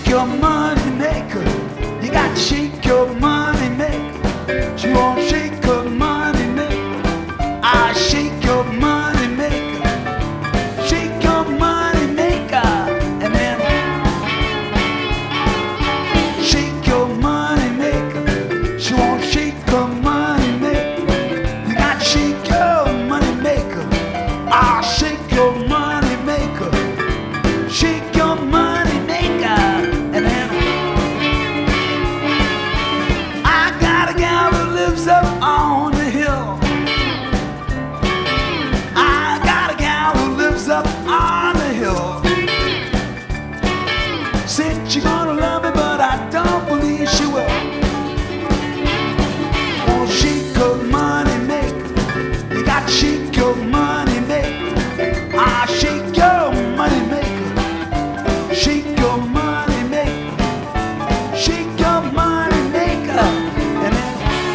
your money maker. You got to shake your money maker. She won't shake her money maker. I shake your money maker. Shake your money maker. And then shake your money maker. She won't shake her money maker. You got to shake your money maker. I shake your money maker. Shake your money maker. And then I got a gal who lives up on the hill. I got a gal who lives up on the hill. Said she gonna love me, but I don't believe she will. Oh, shake her money maker. You got to shake your money maker. I shake your money maker. Shake your money maker. Shake your money maker. And then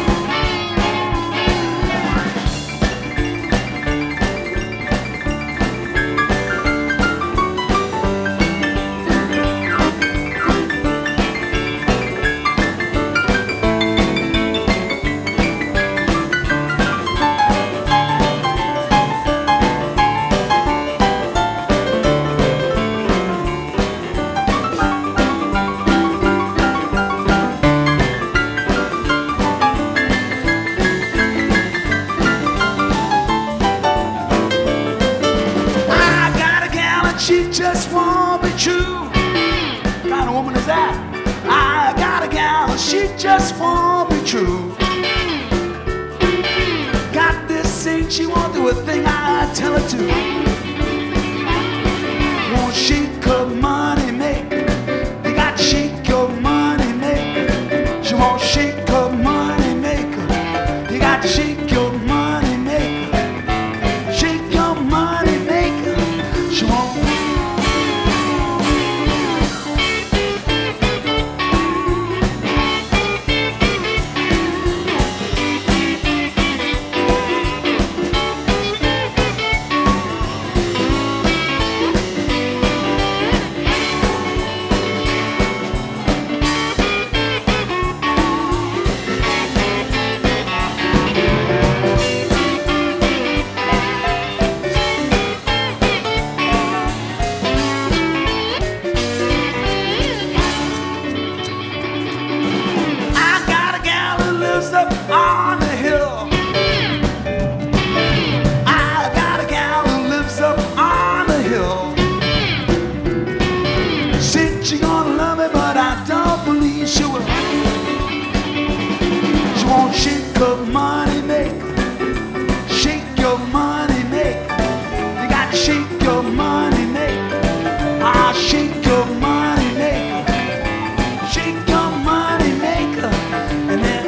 she just won't be true. What kind of woman is that? I got a gal, she just won't be true. Got this thing, she won't do a thing I tell her to. Won't shake her money maker. You got to shake your money maker. She won't shake her money maker. You got to shake your money maker. Shake your money maker. She won't. Up on the hill. I got a gal who lives up on the hill. Said she gonna love me, but I don't believe she will. She won't shake her money maker. Shake your money maker. You got to shake your money maker. I shake your money maker. Shake your money maker. And then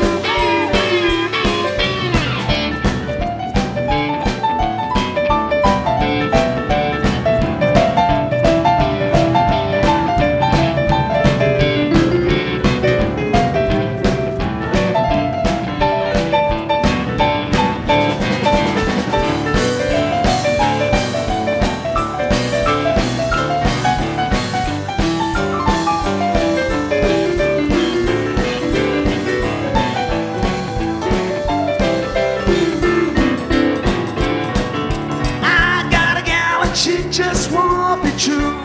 she just won't be true.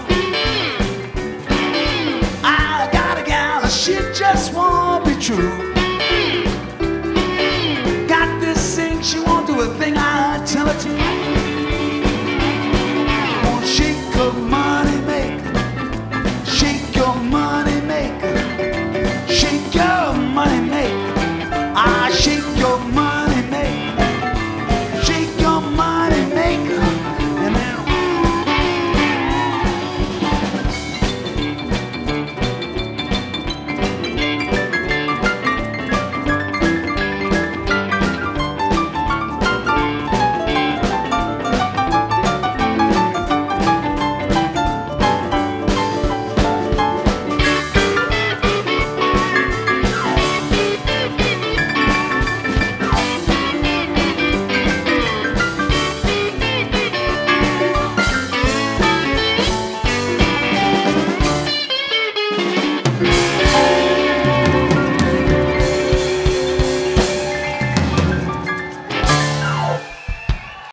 I got a gal, she just won't be true. Got this thing, she won't do a thing I tell her to. Won't shake her mind.